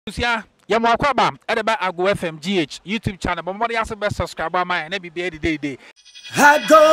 Lucia, Yamakwaba, Edaba Ago FM GH YouTube channel, but more also best subscriber my and every day. I go.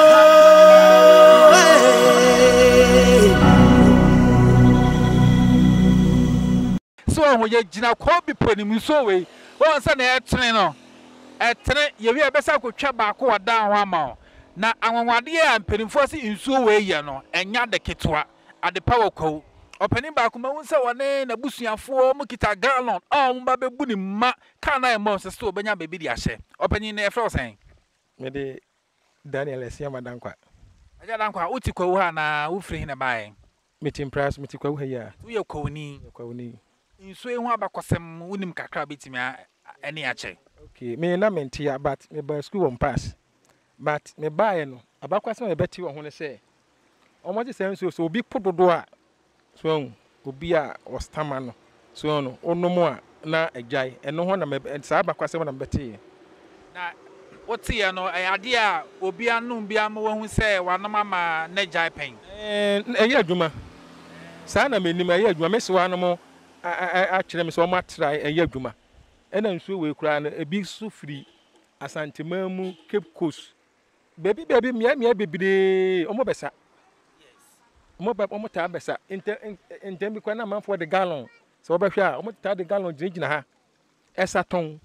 So when you Gina Kobe putting so way, one son air trainer. At 10 you hear best I could chat back or down 1 mile. Now I want dear and penny forcing in so way, you know, and yard the kitwa at the power code. Opening back on so one name, a bushia for Mukita Garland, oh, Baby Bunny Ma, can I monster store Benya baby? I say, opening their frozen. Maybe Daniel is here, Madame. I got Uncle Utiko na Ufri in a buying. Meeting price, Mitiko here. We are Coney. In sway one back some wooden cacrabit me any ache. Okay, me na mentia, but me by school on pass. But me buy no, about question I bet you want to say. On what is saying so big put the door. So, Ubia or Stamano. So, no more na a jay, and no one and Saba question when I'm betting. Now, what's here? No idea. Ubia no be a more who say one mamma ne jay pain. And a year, Juma. Sana made him a year, Juma, Miss one more. I actually so much try a year, Juma. And then so we cry a big so free as Antimamu Cape Coast. Baby, me, baby, Omobesa. Mobile almost tabessa in them because I'm for the gallon. So over here, almost the gallon drinking her. Esaton.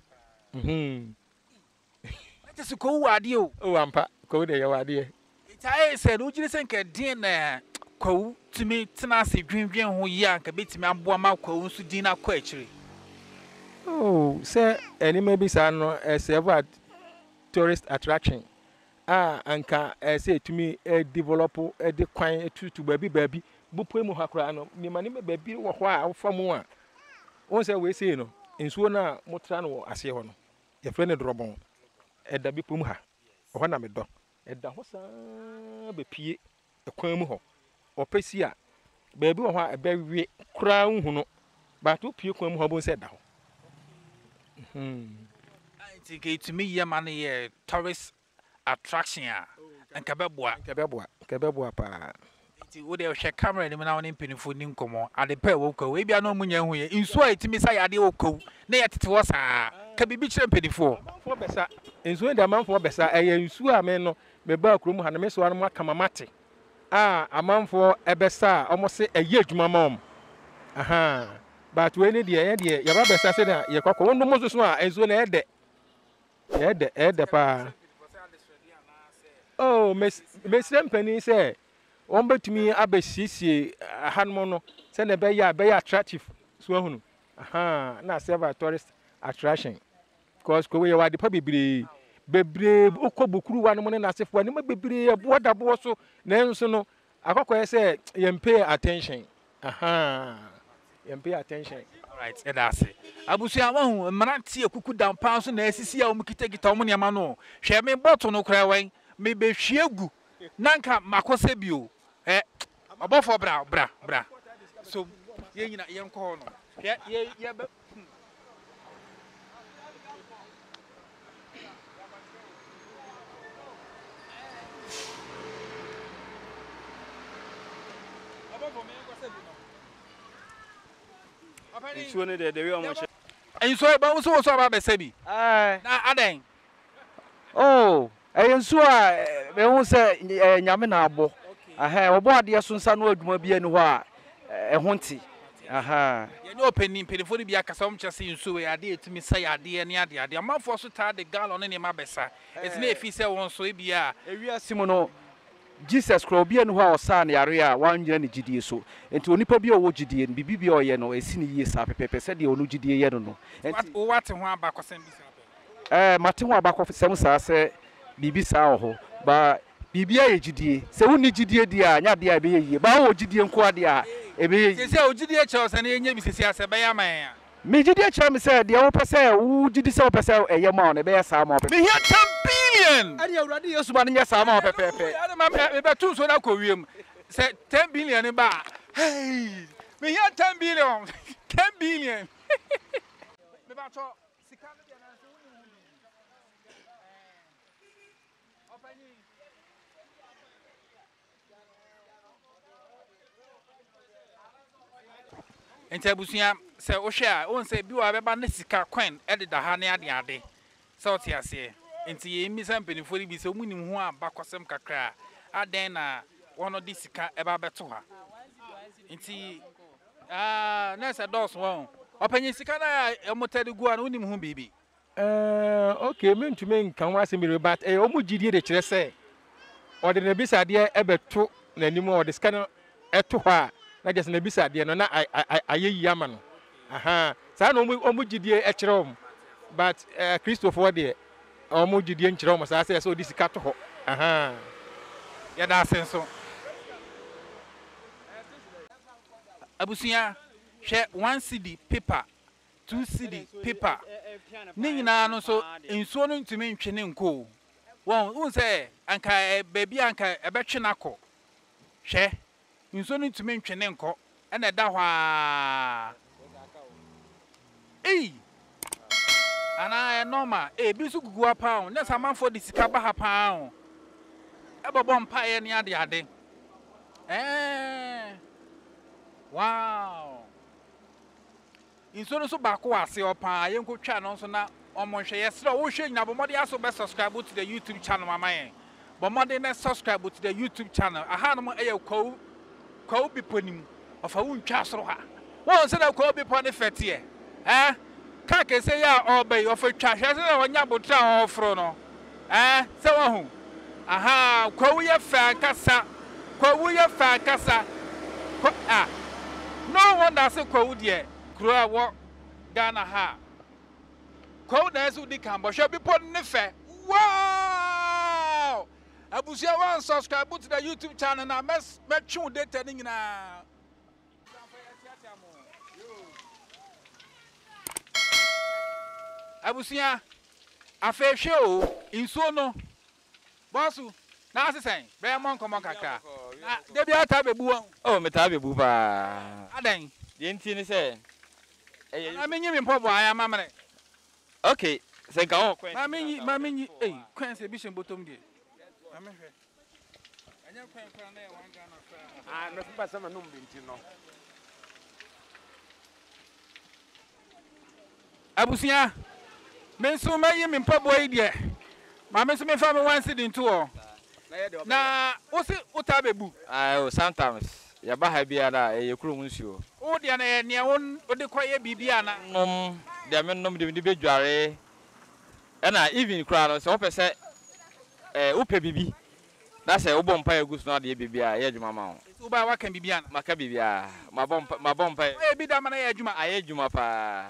Just a cool idea. Oh, I'm go there, your idea. I said, would you think a dinner co to me, Tenassi, dream, who young, a bit me, I'm born, Malco, to dinner quetchery. Oh, sir, and it may be a tourist attraction. And say to me, a developer, a decline to baby, Bupuemu Hakrano, me money baby, or while from one. Once I will say no, in Suona, Motrano, as you know, your friend Robon, at the Bipumha, or when I'm a dog, at the Hossa, Bepie, a Quamuho, or Pesia, baby, or a very crown who know, but to Pure Quamuho said down. I think it to me, your money, tourist. Attraction and Cabebwa pa. Would they share camera and now in penny for Nincomo at the pair woko? We be no munya who in sweat to miss I oko. Nay at it was can be bitch and penny for Bessa. In Sweden, the man for Bessa, a sua meno, the back room had a mess one more camamati. A man for a Bessa, almost say a year to my mom. Aha. But when the idea, your Bessa said, your cock one most as well as the pa. Oh, Miss Penny say, one bet to me, Abbe Sisi, a handmono, send a bay attractive swahun. Aha, now several tourist attraction. Cause go away, the puppy be brave, Okobuku, one morning as if one may be a board of also, then so no, I say, you pay attention. Aha, you pay attention. All right, and that's it. Abusia, Manati, a cuckoo down pounds and SCC, Mukitaki Tomony Mano, share me bottle no cry. Maybe Shiegu Nanka Makosebio, above for bra. So, young corner. Yeah, but and so about so about Sebi. Adding. Oh. So I won't say Yaminabo. I have a body as soon as I know it will be anywhere. A hunty. Aha. You know, penny for the Biacasum just in so I did to me say I did any idea. The amount for so tired the gal on any mabessa. It's near if he said one so be a Simono. Jesus Crobian who our son area 1 year GD so. And to Nipa be a GD and BB or Yeno, a senior years up, Pepe said the Olu GD Yeno. And what and one back of Martin back of Samusa say. Bibi sa ho ba bibia ye gidie se woni gidie dia nya dia be ye ba wo gidie nko dia e be ye se o gidie che o se na enya bisisi ase be ya man ya me gidie che me se dia wo pese wo gidi se wo pese eye ma no be ya sa ma me here 10 billion ari awrade yesu ba nya sa ma pepepe me be tu so na ko wiem se 10 billion ba hey me here 10 billion 10 billion me ba to sika no dia na se woni Entabusia say o share won say bi wa beba na sika coin e de da ha na ade so te ase enti ye mi san penifo bi se mu nim ho aba kwasem kakra aden na wono di sika e ba beto ha enti na say dos won opanyi sika na e motade gu an unim ho bibi okay me ntumi nkan wase mi but omu gidie de kire say ode na bisa de e beto na nim ode sika no eto ha na just na bisa de no na ayeyi ama no aha sa na omu gidie e kire om but Christopher de omu gidie nkire om sa say so di sika to ho aha ya da senso abusia hwe 1 cd paper 2 cd paper ni nyina no so ensuo no ntumi ntwene nko won say anka baby anka ebetwe nako hwe ensuo no ntumi ntwene nko ena da hwa ana normal bi su gugu apa na samanfo di sika ba ha pa ebobo mpa ye ni ade wow inso so ba ko ase opa yenko twa no so na omonhwe yesre wo hwe nyina bomode aso be subscribe to the YouTube channel mama yen bomode na subscribe to the YouTube channel aha no eye Kwahu biponim ofa wo ntwa soro ha won se na Kwahu bipone fete ka ke se ya obey ofa twa hwe se na wonya botra ofro no se wo hu aha Kwahu ye fa kasa Kwahu ye fa kasa no wonder say Kwahu de kura wo Ghana ha Kwahu na so di kan bo hwe bipon ne fe wow abusia wan subscribe to the YouTube channel na metwu data ni nyina abusia afa hwe o insuo no bosu na asesen be mon komo kakra de bia ta bebu oh meta bebu pa adan de nti ni se na menyi me mpobo aya mamre okay se ka o kwen ma menyi kwen se bishon botom de amehwe anya kwen na e wan Ghana no fumba sama no mbinti no abusia menso mayi me mpobo yi de ma menso me fa me wan sidin to o na osi utabebu sometimes ya ba ha bia da e yekuru nsuo o de na ne won o de kwaye bibia na de me nom de bedware na even kra no so pese upe bibi na say wo bompa egusu na de bibia ya adwuma ma wo ba wa kan bibia na maka bibia ma bompa bi da ma na ya adwuma aye adwuma pa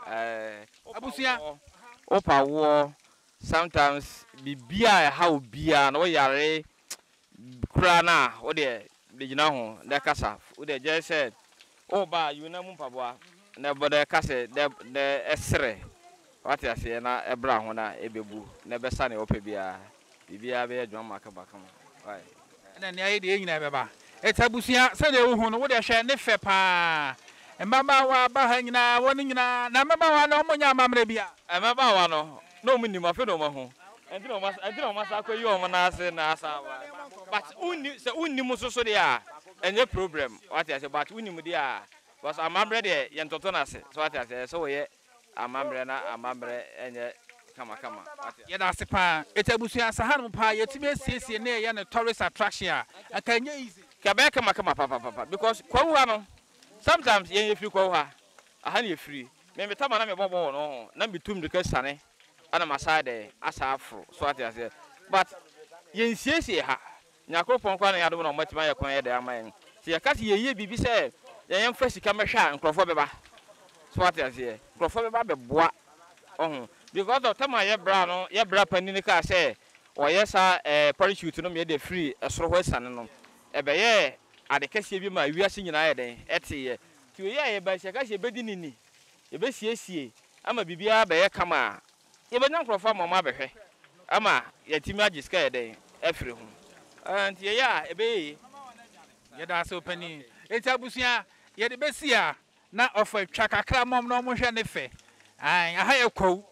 abusia opa wo sometimes bibia ha obia na wo yare kra na wo de gina ho de kasa wo de je said o ba you na mu mpaboa na bode kase de esre what ya say na ebra ho na ebebu na besa na opa bibia be adwuma maka baka why na ne aye de nyina beba etabusia se de wo hu no wo de hwe ne fe pa mbaba wa ba ha nyina woni nyina na mbaba wa no monya amamre bia mbaba wa no mu nim afi no mo ho endiro ma sa kwayi o na ase na asa wa but unni mu so de a enye problem what ya say but unni mu de a because amamre de ye ntoto na ase so what ya say so ye amamre na amamre enye kama ye da se pa etabusia sahanum pa yetime asiesie na ye na tourist attraction a ka nya easy ka be kama papa because Kwahu no sometimes ye free Kwahu ha aha na free me tama na me bobo no na bitum de ka sane ana masade asa afro so what ya say but ye nsiesie ha nyakopon kwa na yado na matima ye kon ye da aman ti ye ka ti ye bibi se ye yem fa sika mehwa nkrofo beba so what ya say nkrofo beba beboa because of time ye bra no ye bra pani ni ka say o ye sa parachute no me dey free esoro ho sane no ebe ye ade kese bi ma wiase nyina ye den etiye ti ye ba se ka se bedi nini ye be siesie ama bibia ba ye kama ye be nkrofo mama behwe ama ye timi agiska ye den efiri ho and ye ya ebe ye da so pani etabusia ye de besia na ofa twa kakra mom no mo hwe ne fe aha ye Kwahu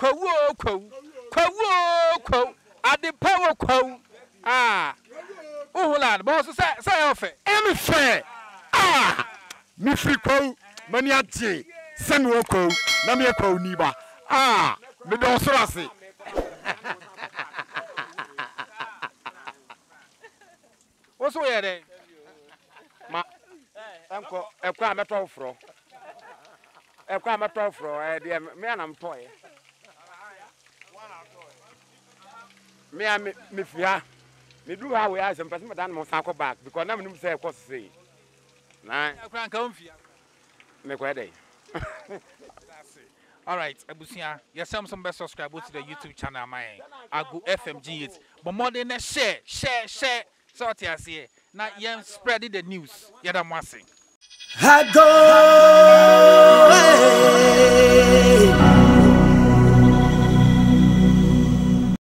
ade power Kwahu uhulan boss say ofe emi fe mi free Kwahu mani ati send me ko na me ko ni ba ah me do so ase What's where there? ma enko ekwa ameto fro ekwa ameto fro e de me anam toy me fia me do how we are some person than mo san ko back because na me nim say ko say na Ekwa nka mfia. me ko dey All right, Abusia, yes, some best subscribe to the YouTube channel, my Agu FMG. But more than share. So what you say? Now, spreading the news. Yeah, I'm watching. I go.